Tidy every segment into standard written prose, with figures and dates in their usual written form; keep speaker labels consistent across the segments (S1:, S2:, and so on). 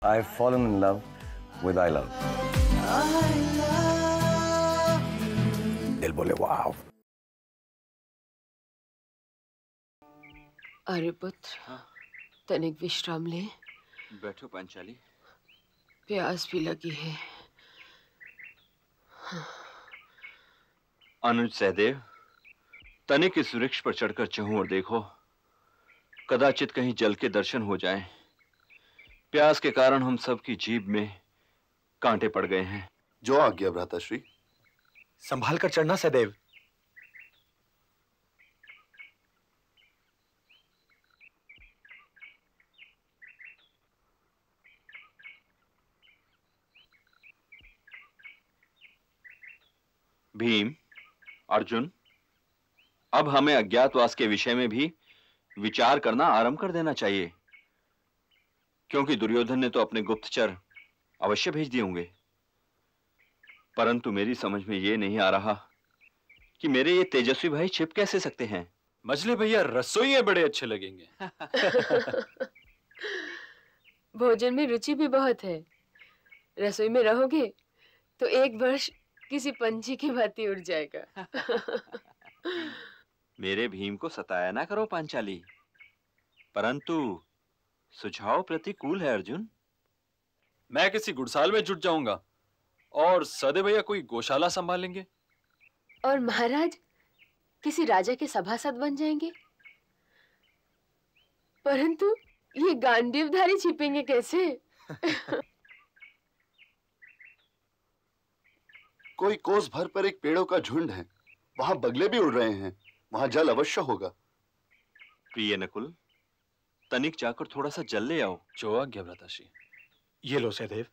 S1: I've fallen in love with I love. दिल बोले वाव।
S2: अरे पुत्र, तनिक विश्राम ले।
S3: बैठो पांचाली।
S2: प्यास भी लगी है।
S3: अनुज सहदेव, तनिक इस वृक्ष पर चढ़कर चहूं और देखो, कदाचित कहीं जल के दर्शन हो जाएं। प्यास के कारण हम सब की जीभ में कांटे पड़ गए हैं।
S4: जो आज्ञा भ्राताश्री।
S5: संभाल कर चढ़ना सहदेव।
S3: भीम, अर्जुन, अब हमें अज्ञातवास के विषय में भी विचार करना आरंभ कर देना चाहिए, क्योंकि दुर्योधन ने तो अपने गुप्तचर अवश्य भेज दिए होंगे। परंतु मेरी समझ में यह नहीं आ रहा कि मेरे ये तेजस्वी भाई छिप कैसे सकते हैं।
S6: मछली भैया, रसोई बड़े अच्छे लगेंगे।
S2: भोजन में रुचि भी बहुत है। रसोई में रहोगे तो 1 वर्ष किसी पंछी की भांति उड़ जाएगा।
S3: मेरे भीम को सताया ना करो पांचाली, परंतु सुझाव प्रतिकूल है अर्जुन।
S6: मैं किसी गुड़साल में जुट जाऊंगा और सदे भैया कोई गौशाला संभालेंगे।
S2: और महाराज किसी राजा के सभासद बन जाएंगे। परंतु ये गांडीवधारी छिपेंगे कैसे?
S4: कोई कोस भर पर एक पेड़ों का झुंड है, वहां बगले भी उड़ रहे हैं, वहां जल अवश्य होगा।
S3: प्रिय नकुल, तनिक जाकर थोड़ा सा जल ले आओ।
S6: जो आज्ञा भ्राताश्री।
S5: ये लो सहदेव।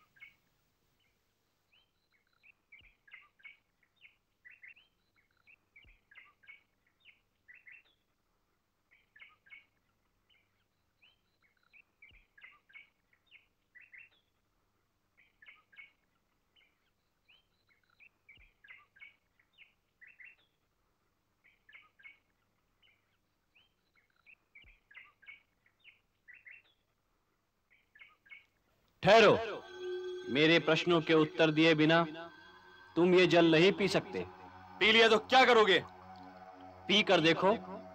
S7: ठहरो, मेरे प्रश्नों के उत्तर दिए बिना तुम ये जल नहीं पी सकते।
S6: पी लिया तो क्या करोगे?
S7: पी कर देखो।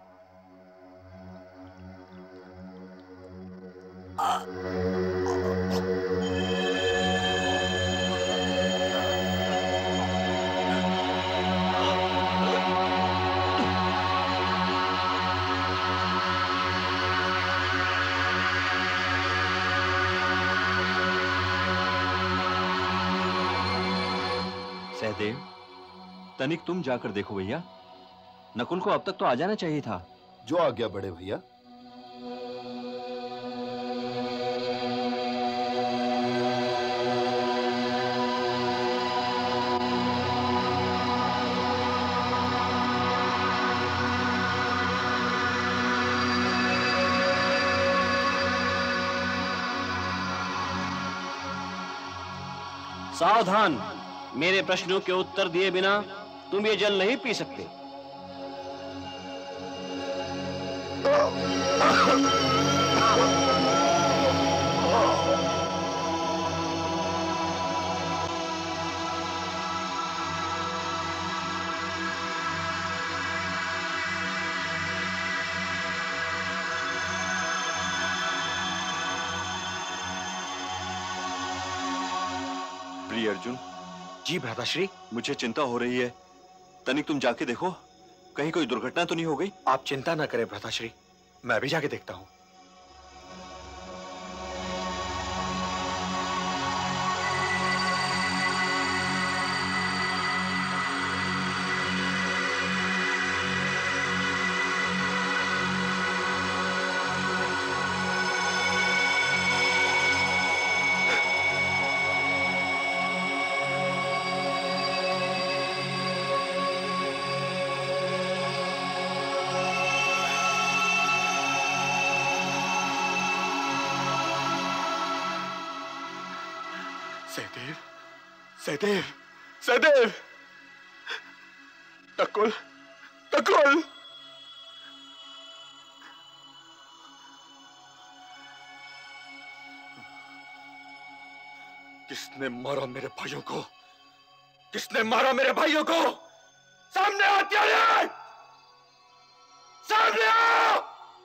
S3: सहदेव, तनिक तुम जाकर देखो भैया। नकुल को अब तक तो आ जाना चाहिए था।
S4: जो आज्ञा बड़े भैया।
S7: सावधान, मेरे प्रश्नों के उत्तर दिए बिना तुम ये जल नहीं पी सकते।
S3: प्रिय अर्जुन।
S5: जी भ्राताश्री।
S3: मुझे चिंता हो रही है, तनिक तुम जाके देखो, कहीं कोई दुर्घटना तो नहीं हो गई।
S5: आप चिंता न करें भ्राताश्री, मैं भी जाके देखता हूं। सहदेव, सहदेव, सहदेव, नकुल, नकुल। किसने मारा मेरे भाइयों को? किसने मारा मेरे भाइयों को? सामने आ त्यारे! सामने आओ!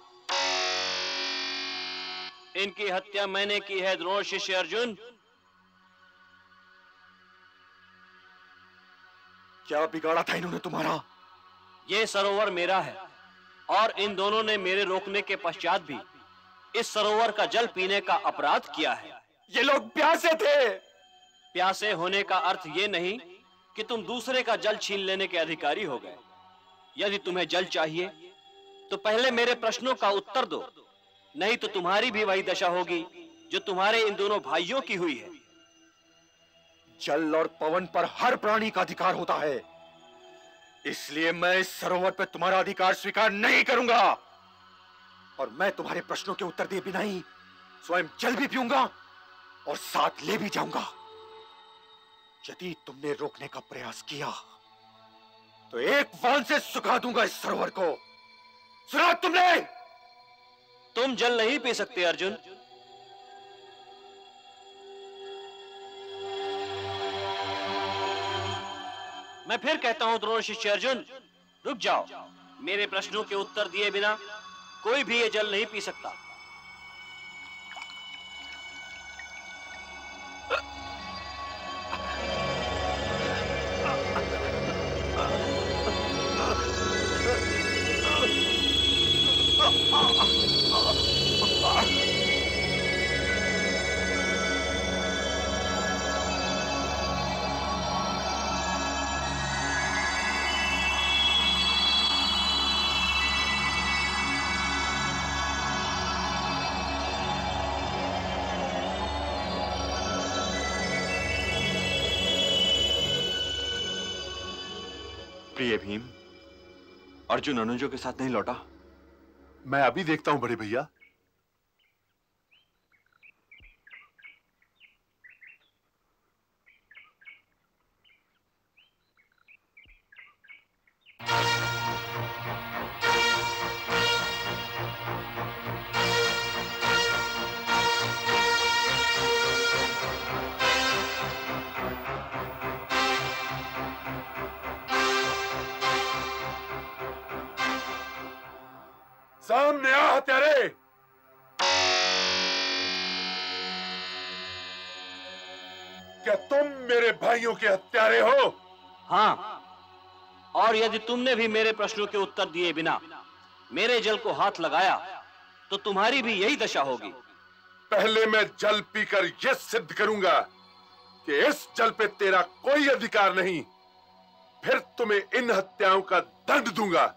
S7: इनकी हत्या मैंने की है द्रोण शिष्य अर्जुन।
S5: क्या बिगाड़ा था इन्होंने तुम्हारा?
S7: ये सरोवर मेरा है और इन दोनों ने मेरे रोकने के पश्चात भी इस सरोवर का जल पीने का अपराध किया है।
S5: ये लोग प्यासे थे।
S7: प्यासे होने का अर्थ ये नहीं कि तुम दूसरे का जल छीन लेने के अधिकारी हो गए। यदि तुम्हें जल चाहिए तो पहले मेरे प्रश्नों का उत्तर दो, नहीं तो तुम्हारी भी वही दशा होगी जो तुम्हारे इन दोनों भाइयों की हुई है।
S5: जल और पवन पर हर प्राणी का अधिकार होता है, इसलिए मैं इस सरोवर पर तुम्हारा अधिकार स्वीकार नहीं करूंगा। और मैं तुम्हारे प्रश्नों के उत्तर दिए बिना ही स्वयं जल भी पीऊंगा और साथ ले भी जाऊंगा। यदि तुमने रोकने का प्रयास किया तो एक वान से सुखा दूंगा इस सरोवर को। सुना तुमने?
S7: तुम जल नहीं पी सकते अर्जुन। मैं फिर कहता हूं द्रोण शिष्य अर्जुन, रुक जाओ। मेरे प्रश्नों के उत्तर दिए बिना कोई भी ये जल नहीं पी सकता।
S3: प्रिय भीम, अर्जुन अनुजों के साथ नहीं लौटा?
S4: मैं अभी देखता हूं बड़े भैया।
S5: सामने आ हत्यारे! क्या तुम मेरे भाइयों के हत्यारे हो?
S7: हाँ, और यदि तुमने भी मेरे प्रश्नों के उत्तर दिए बिना मेरे जल को हाथ लगाया तो तुम्हारी भी यही दशा होगी।
S5: पहले मैं जल पीकर यह सिद्ध करूंगा कि इस जल पे तेरा कोई अधिकार नहीं, फिर तुम्हें इन हत्याओं का दंड दूंगा।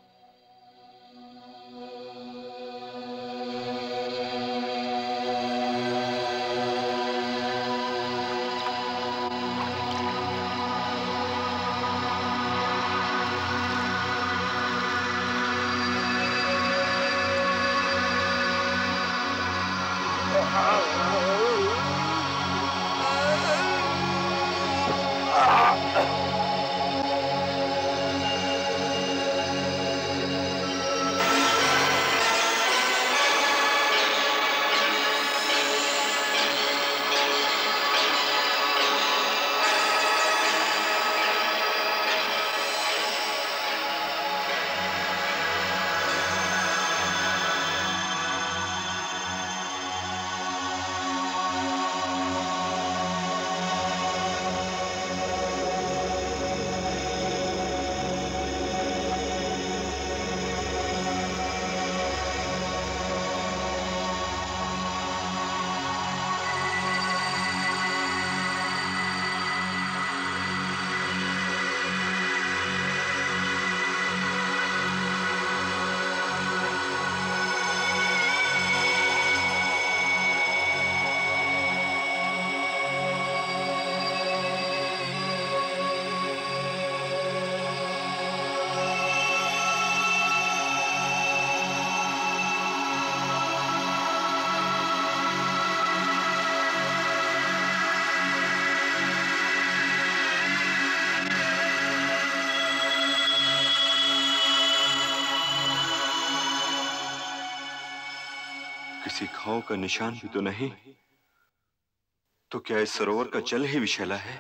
S3: किसी घाव का निशान भी तो नहीं। तो क्या इस सरोवर का जल ही विषैला है?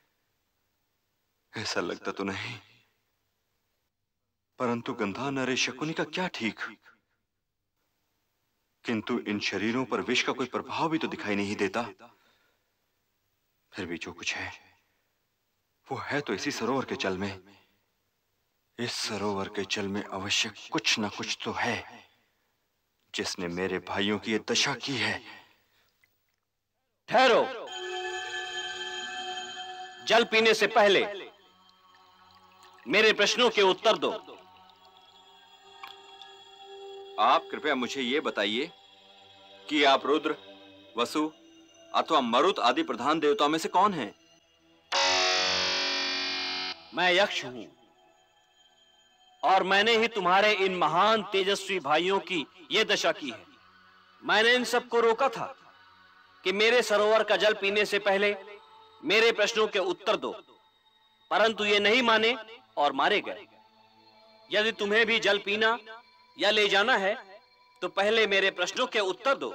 S3: ऐसा लगता तो नहीं, परंतु गंधा नरे शकुनी का क्या ठीक। किंतु इन शरीरों पर विष का कोई प्रभाव भी तो दिखाई नहीं देता। फिर भी जो कुछ है वो है तो इसी सरोवर के जल में। इस सरोवर के जल में अवश्य कुछ ना कुछ तो है जिसने मेरे भाइयों की ये दशा की है।
S7: ठहरो, जल पीने से पहले मेरे प्रश्नों के उत्तर दो।
S3: आप कृपया मुझे ये बताइए कि आप रुद्र, वसु अथवा मरुत आदि प्रधान देवताओं में से कौन हैं?
S7: मैं यक्ष हूं और मैंने ही तुम्हारे इन महान तेजस्वी भाइयों की यह दशा की है। मैंने इन सबको रोका था कि मेरे सरोवर का जल पीने से पहले मेरे प्रश्नों के उत्तर दो, परंतु ये नहीं माने और मारे गए। यदि तुम्हें भी जल पीना या ले जाना है तो पहले मेरे प्रश्नों के उत्तर दो।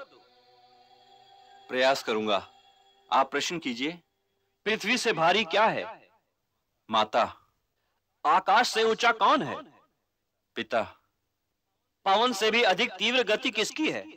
S3: प्रयास करूंगा, आप प्रश्न कीजिए।
S7: पृथ्वी से भारी क्या है?
S3: माता।
S7: आकाश से ऊंचा कौन है?
S3: पिता।
S7: पवन से भी अधिक तीव्र गति किसकी है?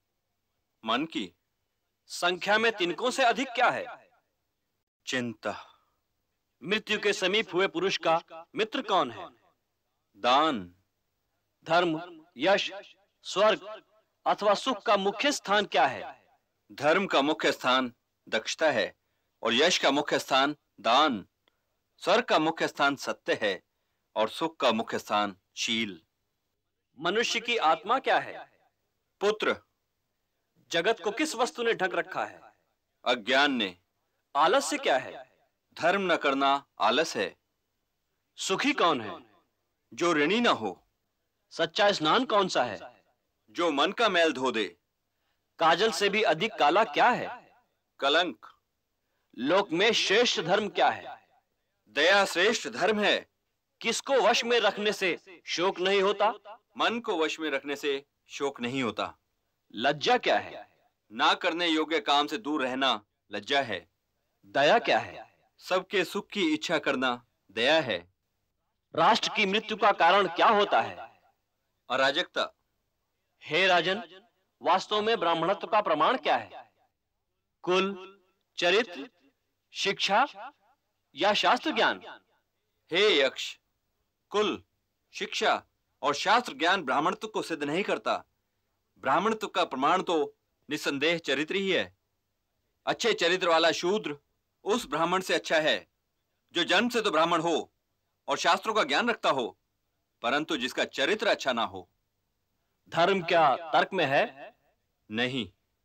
S3: मन की।
S7: संख्या में तिनकों से अधिक क्या है?
S3: चिंता।
S7: मृत्यु के समीप हुए पुरुष का मित्र कौन है?
S3: दान।
S7: धर्म, यश, स्वर्ग अथवा सुख का मुख्य स्थान क्या है?
S3: धर्म का मुख्य स्थान दक्षता है और यश का मुख्य स्थान दान। स्वर्ग का मुख्य स्थान सत्य है और सुख का मुख्य स्थान शील।
S7: मनुष्य की आत्मा क्या है?
S3: पुत्र।
S7: जगत को किस वस्तु ने ढक रखा है?
S3: अज्ञान ने।
S7: आलस्य क्या है?
S3: धर्म न करना आलस है।
S7: सुखी कौन है?
S3: जो ऋणी ना हो।
S7: सच्चा स्नान कौन सा है?
S3: जो मन का मैल धो दे।
S7: काजल से भी अधिक काला क्या है?
S3: कलंक।
S7: लोक में श्रेष्ठ धर्म क्या है?
S3: दया श्रेष्ठ धर्म है।
S7: किसको वश में रखने से शोक नहीं होता?
S3: मन को वश में रखने से शोक नहीं होता।
S7: लज्जा क्या है?
S3: ना करने योग्य काम से दूर रहना लज्जा है।
S7: दया क्या है?
S3: सबके सुख की इच्छा करना दया है।
S7: राष्ट्र की मृत्यु का कारण क्या होता है?
S3: अराजकता।
S7: हे राजन, वास्तव में ब्राह्मणत्व का प्रमाण क्या है? कुल, चरित्र, शिक्षा या शास्त्र ज्ञान?
S3: हे यक्ष, कुल, शिक्षा और शास्त्र ज्ञान ब्राह्मणत्व को सिद्ध नहीं करता। ब्राह्मणत्व का प्रमाण तो निस्संदेह चरित्र ही है। अच्छे चरित्र वाला शूद्र उस ब्राह्मण से अच्छा है जो जन्म से तो ब्राह्मण हो और शास्त्रों का ज्ञान रखता हो, परंतु जिसका चरित्र अच्छा ना हो।
S7: धर्म क्या तर्क में है?
S3: नहीं।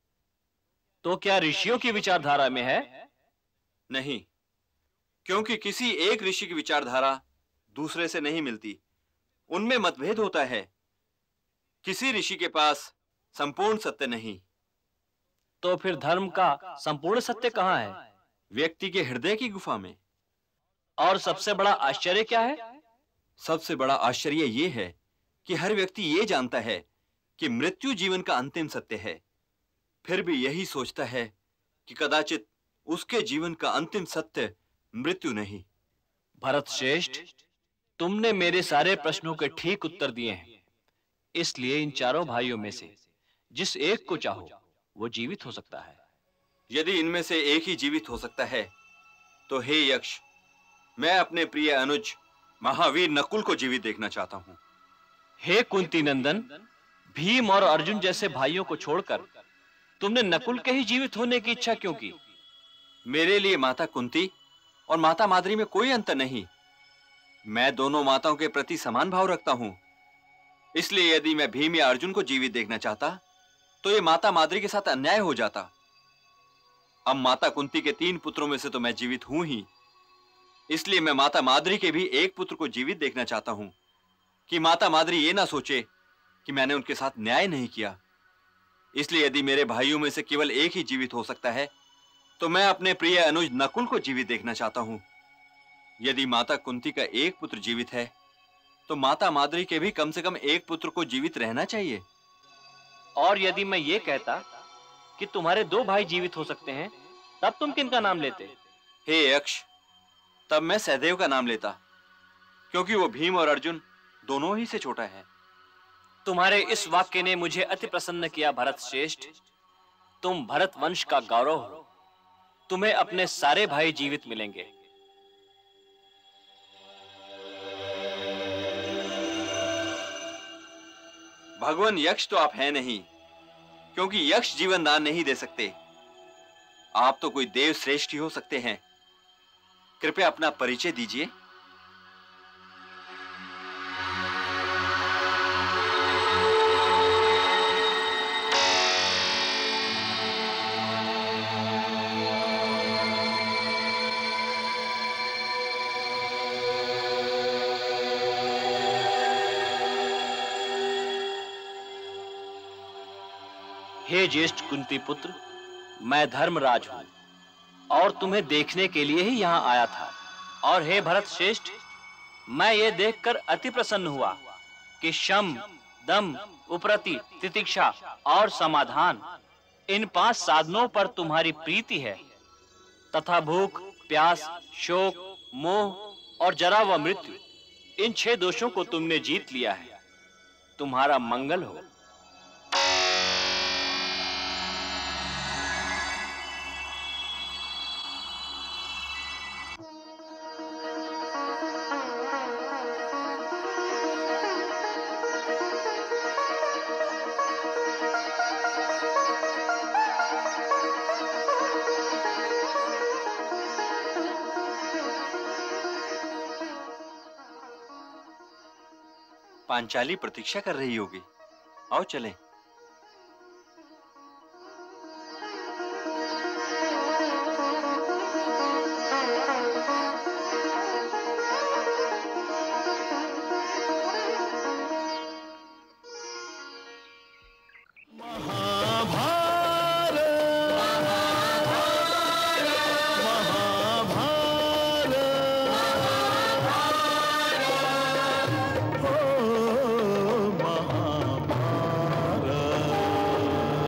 S7: तो क्या ऋषियों की विचारधारा में है?
S3: नहीं, क्योंकि किसी एक ऋषि की विचारधारा दूसरे से नहीं मिलती, उनमें मतभेद होता है। किसी ऋषि के पास संपूर्ण सत्य नहीं।
S7: तो फिर धर्म का संपूर्ण सत्य कहाँ है?
S3: व्यक्ति के हृदय की गुफा में।
S7: और सबसे बड़ा आश्चर्य क्या है?
S3: सबसे बड़ा आश्चर्य यह है कि हर व्यक्ति ये जानता है कि मृत्यु जीवन का अंतिम सत्य है, फिर भी यही सोचता है कि कदाचित उसके जीवन का अंतिम सत्य मृत्यु नहीं।
S7: भरत श्रेष्ठ, तुमने मेरे सारे प्रश्नों के ठीक उत्तर दिए हैं, इसलिए इन चारों भाइयों में से जिस एक को चाहो वो जीवित हो सकता है।
S3: यदि इनमें से एक ही जीवित हो सकता है तो हे यक्ष, मैं अपने प्रिय अनुज महावीर नकुल को जीवित देखना चाहता हूं।
S7: हे कुंती नंदन, भीम और अर्जुन जैसे भाइयों को छोड़कर तुमने नकुल के ही जीवित होने की इच्छा क्यों की?
S3: मेरे लिए माता कुंती और माता माद्री में कोई अंतर नहीं। मैं दोनों माताओं के प्रति समान भाव रखता हूं। इसलिए यदि मैं भीम या अर्जुन को जीवित देखना चाहता तो यह माता माद्री के साथ अन्याय हो जाता। अब माता कुंती के 3 पुत्रों में से तो मैं जीवित हूं ही, इसलिए मैं माता माद्री के भी एक पुत्र को जीवित देखना चाहता हूं कि माता माद्री ये ना सोचे कि मैंने उनके साथ न्याय नहीं किया। इसलिए यदि मेरे भाइयों में से केवल एक ही जीवित हो सकता है तो मैं अपने प्रिय अनुज नकुल को जीवित देखना चाहता हूं। यदि माता कुंती का एक पुत्र जीवित है तो माता माद्री के भी कम से कम एक पुत्र को जीवित रहना चाहिए।
S7: और यदि मैं ये कहता कि तुम्हारे 2 भाई जीवित हो सकते हैं तब तुम किनका नाम लेते?
S3: हे यक्ष, तब मैं सहदेव का नाम लेता, क्योंकि वो भीम और अर्जुन दोनों ही से छोटा है।
S7: तुम्हारे इस वाक्य ने मुझे अति प्रसन्न किया भरत श्रेष्ठ। तुम भरत वंश का गौरव हो। तुम्हें अपने सारे भाई जीवित मिलेंगे।
S3: भगवान यक्ष तो आप हैं नहीं, क्योंकि यक्ष जीवन दान नहीं दे सकते। आप तो कोई देव श्रेष्ठ ही हो सकते हैं। कृपया अपना परिचय दीजिए।
S7: हे ज्येष्ठ कुंती पुत्र, मैं धर्मराज हूं और तुम्हें देखने के लिए ही यहां आया था। और हे भरत श्रेष्ठ, मैं ये देखकर अति प्रसन्न हुआ कि शम, दम, उपरति, तितिक्षा और समाधान, इन 5 साधनों पर तुम्हारी प्रीति है तथा भूख, प्यास, शोक, मोह और जरा व मृत्यु, इन 6 दोषों को तुमने जीत लिया है। तुम्हारा मंगल हो।
S3: पांचाली प्रतीक्षा कर रही होगी। आओ चलें।